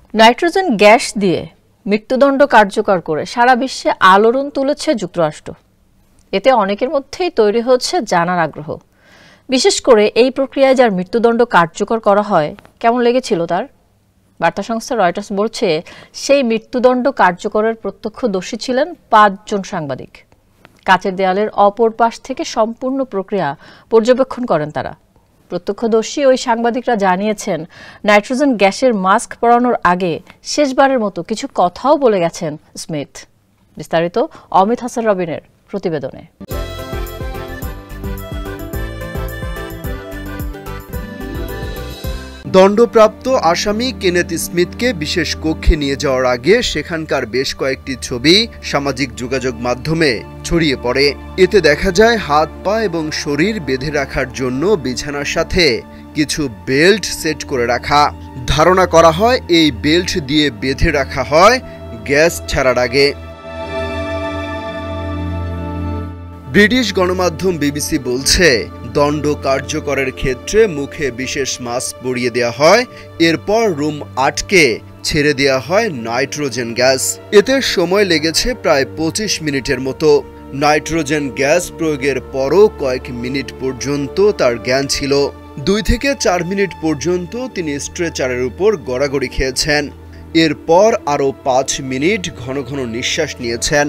Nitrogen gas দিয়ে মৃত্যুদণ্ড কার্যকর করে সারা বিশ্বে আলোড়ন তুলেছে যুক্তরাষ্ট্র। এতে অনেকের মধ্যেই তৈরি হচ্ছে জানার আগ্রহ। বিশেষ করে এই প্রক্রিয়ায় যার মৃত্যুদণ্ড কার্যকর করা হয় কেমন লেগেছিল তার। বার্তা সংস্থা রয়টার্স বলছে, সেই মৃত্যুদণ্ড কার্যকরের প্রত্যক্ষদর্শী ছিলেন 5 জন সাংবাদিক। কাচের দেয়ালের অপর পাশ থেকে সম্পূর্ণ প্রক্রিয়া পর্যবেক্ষণ করেন তারা। প্রত্যক্ষদর্শী ওই সাংবাদিকরা জানিয়েছেন, নাইট্রোজেন গ্যাসের মাস্ক পরানোর আগে শেষবারের মতো কিছু কথাও বলে গেছেন স্মিথ। বিস্তারিত অমিত হাসান রবিনের প্রতিবেদনে। দণ্ডপ্রাপ্ত আসামি কেনেথ স্মিথকে বিশেষ কক্ষে নিয়ে যাওয়ার আগে সেখানকার বেশ কয়েকটি ছবি সামাজিক যোগাযোগ মাধ্যমে ছড়িয়ে পড়ে। এতে দেখা যায় হাত পা এবং শরীর বেঁধে রাখার জন্য বিছানার সাথে কিছু বেল্ট সেট করে রাখা। ধারণা করা হয় এই বেল্ট দিয়ে বেঁধে রাখা হয় গ্যাস ছাড়ার আগে। ব্রিটিশ গণমাধ্যম বিবিসি বলছে, দণ্ড কার্যকরের ক্ষেত্রে মুখে বিশেষ মাস্ক পরিয়ে দেওয়া হয়, এরপর রুম আটকে ছেড়ে দেওয়া হয় নাইট্রোজেন গ্যাস। এতে সময় লেগেছে প্রায় 25 মিনিটের মতো। নাইট্রোজেন গ্যাস প্রয়োগের পরও কয়েক মিনিট পর্যন্ত তার জ্ঞান ছিল। 2 থেকে 4 মিনিট পর্যন্ত তিনি স্ট্রেচারের উপর গড়াগড়ি খেয়েছেন। এরপর আরও 5 মিনিট ঘন ঘন নিঃশ্বাস নিয়েছেন।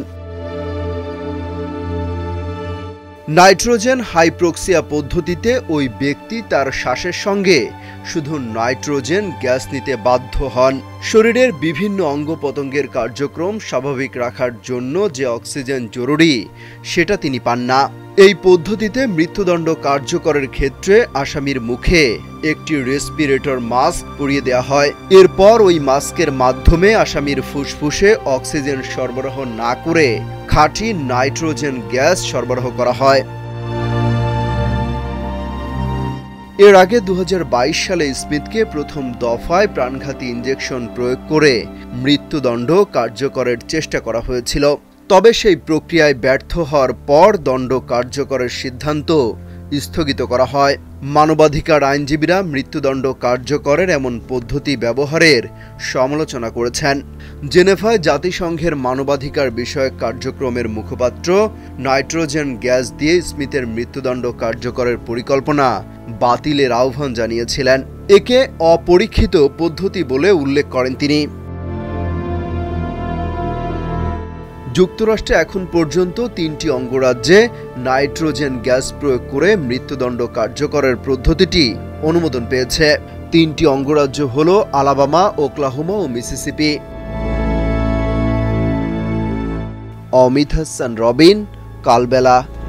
নাইট্রোজেন হাইপ্রক্সিয়া পদ্ধতিতে ওই ব্যক্তি তার শ্বাসের সঙ্গে শুধু নাইট্রোজেন গ্যাস নিতে বাধ্য হন। শরীরের বিভিন্ন অঙ্গ প্রত্যঙ্গের কার্যক্রম স্বাভাবিক রাখার জন্য যে অক্সিজেন জরুরি সেটা তিনি পান না। এই পদ্ধতিতে মৃত্যুদণ্ড কার্যকরের ক্ষেত্রে আসামির মুখে একটি রেসপিরেটর মাস্ক পরিয়ে দেওয়া হয়। এরপর ওই মাস্কের মাধ্যমে আসামির ফুসফুসে অক্সিজেন সরবরাহ না করে খাঁটি নাইট্রোজেন গ্যাস সরবরাহ করা হয়। এর আগে 2022 সালে স্মিথকে প্রথম দফায় প্রাণঘাতী ইনজেকশন প্রয়োগ করে মৃত্যুদণ্ড কার্যকরের চেষ্টা করা হয়েছিল। তবে সেই প্রক্রিয়ায় ব্যর্থ হওয়ার পর দণ্ড কার্যকরের সিদ্ধান্ত স্থগিত করা হয়। মানবাধিকার আইনজীবীরা মৃত্যুদণ্ড কার্যকরের এমন পদ্ধতি ব্যবহারের সমালোচনা করেছেন। জেনেভায় জাতিসংঘের মানবাধিকার বিষয়ক কার্যক্রমের মুখপাত্র নাইট্রোজেন গ্যাস দিয়ে স্মিথের মৃত্যুদণ্ড কার্যকরের পরিকল্পনা বাতিলের আহ্বান জানিয়েছিলেন। একে অপরীক্ষিত পদ্ধতি বলে উল্লেখ করেন তিনি। যুক্তরাষ্ট্রে এখন পর্যন্ত 3টি অঙ্গরাজ্যে নাইট্রোজেন গ্যাস প্রয়োগ করে মৃত্যুদণ্ড কার্যকরের পদ্ধতিটি অনুমোদন পেয়েছে। 3টি অঙ্গরাজ্য হল আলাবামা, ওকলাহোমা ও মিসিসিপি। অমিত হাসান রবিন, কালবেলা।